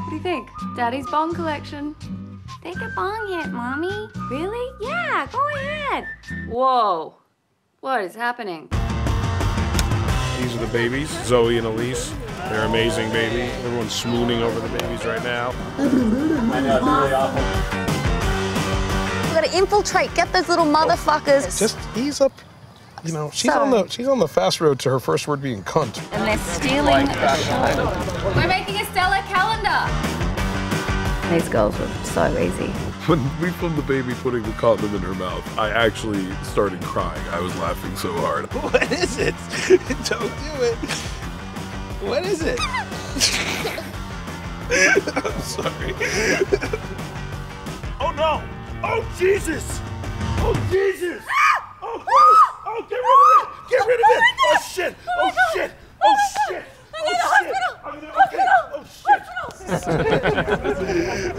What do you think? Daddy's bong collection. Take a bong hit, Mommy. Really? Yeah, go ahead. Whoa. What is happening? These are the babies, Zoe and Elise. They're amazing babies. Everyone's swooning over the babies right now. I know, it's really awful. We gotta infiltrate, get those little motherfuckers. Just ease up. You know, she's on the fast road to her first word being cunt. And they're stealing the show. We're making a stellar calendar. These girls were so easy. When we filmed the baby putting the condom in her mouth, I actually started crying. I was laughing so hard. What is it? Don't do it. What is it? I'm sorry. Oh no! Oh Jesus! Oh Jesus! Oh, oh, get rid of it! Get rid of it! Oh shit! Oh shit! Oh shit! Oh shit! I'm in the hospital! Oh shit!